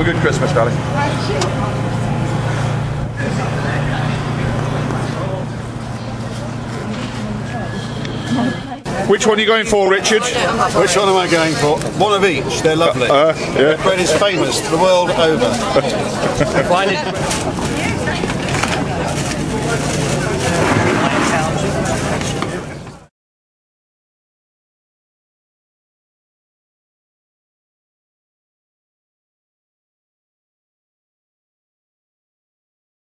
a good Christmas, darling. Which one are you going for, Richard? Which one am I going for? One of each. They're lovely. Yeah. Bread is famous the world over.